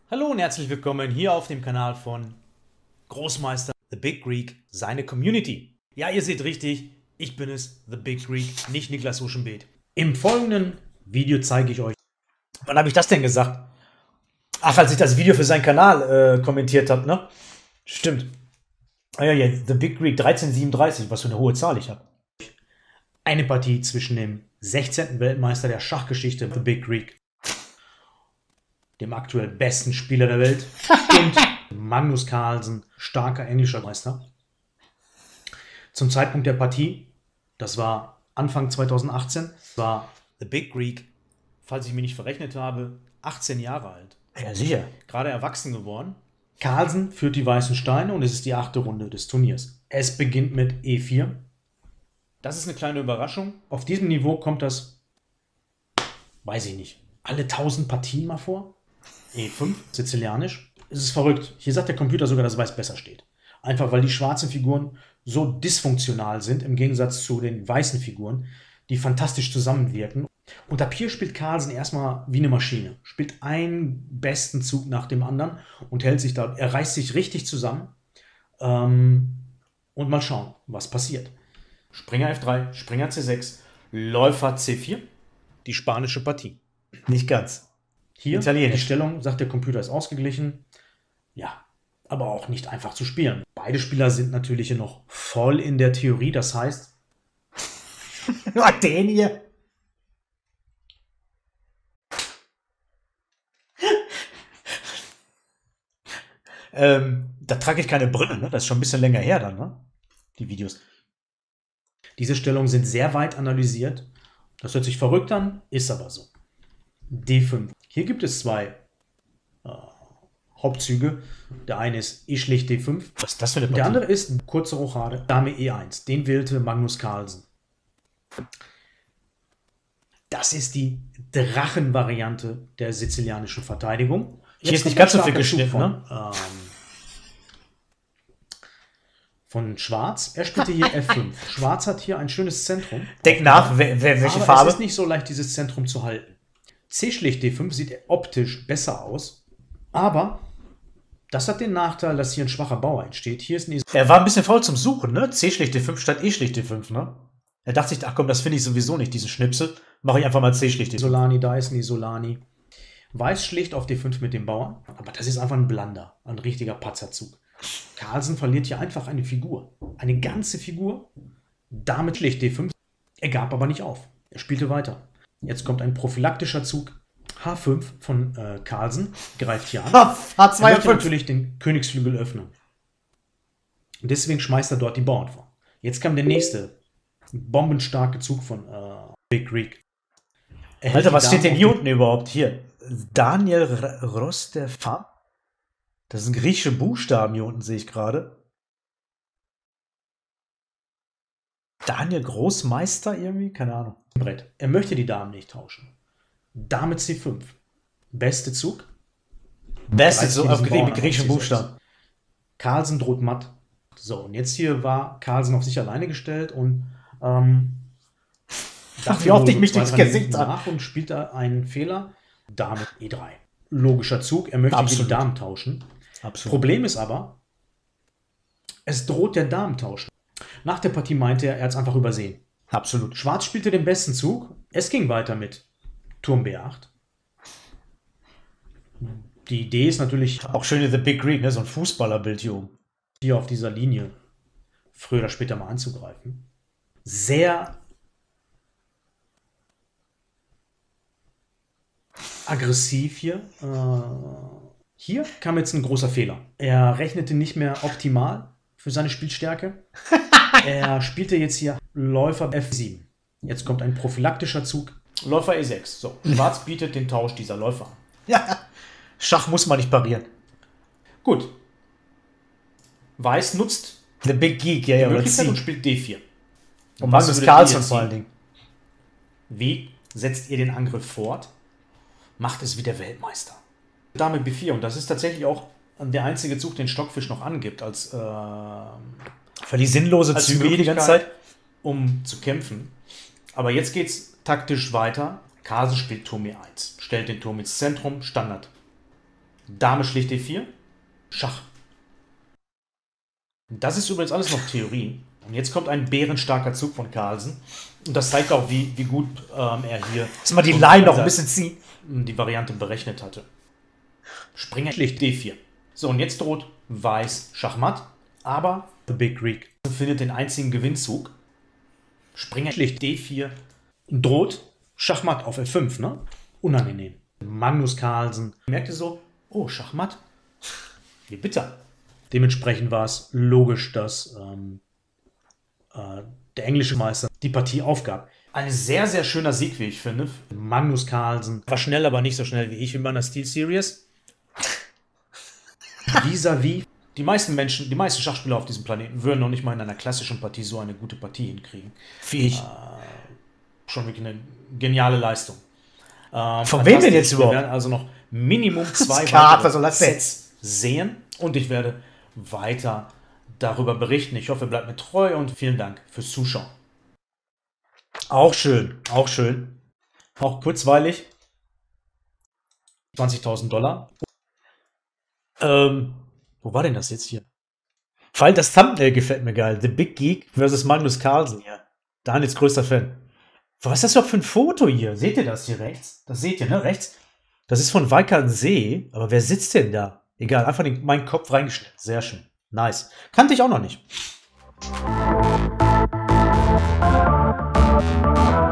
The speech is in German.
Hallo und herzlich willkommen hier auf dem Kanal von Großmeister The Big Greek, seine Community. Ja, ihr seht richtig, ich bin es, The Big Greek, nicht Niklas Huschenbeet. Im folgenden Video zeige ich euch, wann habe ich das denn gesagt? Ach, als ich das Video für seinen Kanal kommentiert habe, ne? Stimmt. Ah ja, The Big Greek 1337, was für eine hohe Zahl ich habe. Eine Partie zwischen dem 16. Weltmeister der Schachgeschichte, The Big Greek, dem aktuell besten Spieler der Welt, und Magnus Carlsen, starker englischer Meister. Zum Zeitpunkt der Partie, das war Anfang 2018, war The Big Greek, falls ich mich nicht verrechnet habe, 18 Jahre alt. Ja, sicher. Gerade erwachsen geworden. Carlsen führt die weißen Steine und es ist die 8. Runde des Turniers. Es beginnt mit E4. Das ist eine kleine Überraschung. Auf diesem Niveau kommt das, weiß ich nicht, alle 1000 Partien mal vor. E5, sizilianisch. Es ist verrückt. Hier sagt der Computer sogar, dass Weiß besser steht. Einfach weil die schwarzen Figuren so dysfunktional sind, im Gegensatz zu den weißen Figuren, die fantastisch zusammenwirken. Und ab hier spielt Carlsen erstmal wie eine Maschine. Spielt einen besten Zug nach dem anderen und hält sich da, er reißt sich richtig zusammen. Und mal schauen, was passiert. Springer F3, Springer C6, Läufer C4. Die spanische Partie. Nicht ganz. Hier, die Stellung, sagt der Computer, ist ausgeglichen. Ja, aber auch nicht einfach zu spielen. Beide Spieler sind natürlich hier noch voll in der Theorie. Das heißt, den hier. Da trage ich keine Brille, ne? Das ist schon ein bisschen länger her dann, ne? Die Videos. Diese Stellungen sind sehr weit analysiert. Das hört sich verrückt an, ist aber so. D5. Hier gibt es zwei Hauptzüge. Der eine ist E schlicht D5. Was ist das für eine Partie? Der andere ist eine kurze Rochade, Dame E1. Den wählte Magnus Carlsen. Das ist die Drachenvariante der sizilianischen Verteidigung. Hier ist nicht ganz so viel geschnitten, ne? Von Schwarz. Er spielte hier F5. Schwarz hat hier ein schönes Zentrum. Denk nach, welche Farbe. Es ist nicht so leicht, dieses Zentrum zu halten. C schlicht D5 sieht optisch besser aus, aber das hat den Nachteil, dass hier ein schwacher Bauer entsteht. Hier ist ein Er war ein bisschen faul zum Suchen, ne? C schlicht D5 statt E schlicht D5, ne? Er dachte sich, ach komm, das finde ich sowieso nicht, diesen Schnipsel. Mache ich einfach mal C schlicht D5. Isolani, da ist ein Isolani. Weiß schlicht auf D5 mit dem Bauern, aber das ist einfach ein Blunder, ein richtiger Patzerzug. Carlsen verliert hier einfach eine Figur, eine ganze Figur. Damit schlicht D5. Er gab aber nicht auf. Er spielte weiter. Jetzt kommt ein prophylaktischer Zug. H5 von Carlsen greift hier an. H2 er möchte natürlich den Königsflügel öffnen. Und deswegen schmeißt er dort die Bauern vor. Jetzt kam der nächste bombenstarke Zug von Big Greek. Alter, was steht denn hier unten überhaupt? Hier. Daniel Rostefan? Das sind griechische Buchstaben hier unten, sehe ich gerade. Daniel Großmeister irgendwie? Keine Ahnung. Brett. Er möchte die Damen nicht tauschen. Dame C5. Beste Zug. Beste Zug auf griechischen Buchstaben. Carlsen droht matt. So, und jetzt hier war Carlsen auf sich alleine gestellt und wie oft ich mich durchs Gesicht nach und spielt da einen Fehler. Dame E3. Logischer Zug. Er möchte die Damen tauschen. Absolut. Problem ist aber, es droht der Damentausch. Nach der Partie meinte er, er hat es einfach übersehen. Absolut. Schwarz spielte den besten Zug. Es ging weiter mit Turm B8. Die Idee ist natürlich auch schön in The Big Greek, ne? So ein Fußballerbild hier oben. Hier auf dieser Linie früher oder später mal anzugreifen. Sehr aggressiv hier. Hier kam jetzt ein großer Fehler. Er rechnete nicht mehr optimal für seine Spielstärke. Er spielte jetzt hier Läufer F7. Jetzt kommt ein prophylaktischer Zug. Läufer E6. So, Schwarz bietet den Tausch dieser Läufer an. Ja, Schach muss man nicht parieren. Gut. Weiß nutzt The Big Geek, ja, die Möglichkeit und spielt D4. Und Magnus Carlsen vor allen Dingen. Wie setzt ihr den Angriff fort? Macht es wie der Weltmeister. Dame B4. Und das ist tatsächlich auch der einzige Zug, den Stockfisch noch angibt, als völlig sinnlose Züge die ganze Zeit, um zu kämpfen. Aber jetzt geht es taktisch weiter. Carlsen spielt Turm E1. Stellt den Turm ins Zentrum. Standard. Dame schlicht D4, Schach. Das ist übrigens alles noch Theorie. Und jetzt kommt ein bärenstarker Zug von Carlsen. Und das zeigt auch, wie gut er hier mal die Line noch ein bisschen ziehen. Die Variante berechnet hatte. Springer schlicht D4. So, und jetzt droht Weiß Schachmatt, aber The Big Greek findet den einzigen Gewinnzug. Springer schlicht D4 droht Schachmatt auf F5, ne? Unangenehm. Magnus Carlsen merkte so, oh, Schachmatt, wie bitter. Dementsprechend war es logisch, dass der englische Meister die Partie aufgab. Ein sehr, sehr schöner Sieg, wie ich finde. Magnus Carlsen war schnell, aber nicht so schnell wie ich in meiner Steel Series. Vis-à-vis. Die meisten Menschen, die meisten Schachspieler auf diesem Planeten würden noch nicht mal in einer klassischen Partie so eine gute Partie hinkriegen. Wie ich. Schon wirklich eine geniale Leistung. Von wem denn jetzt überhaupt? Wir werden also noch Minimum 2 weitere Sets sehen und ich werde weiter darüber berichten. Ich hoffe, ihr bleibt mir treu und vielen Dank fürs Zuschauen. Auch schön, auch schön. Auch kurzweilig. $20.000. Wo war denn das jetzt hier? Vor allem das Thumbnail gefällt mir geil. The Big Geek versus Magnus Carlsen hier. Daniels größter Fan. Was ist das doch für ein Foto hier? Seht ihr das hier rechts? Das seht ihr, ne? Rechts? Das ist von Weikernsee. Aber wer sitzt denn da? Egal, einfach meinen Kopf reingeschnitten. Sehr schön. Nice. Kannte ich auch noch nicht.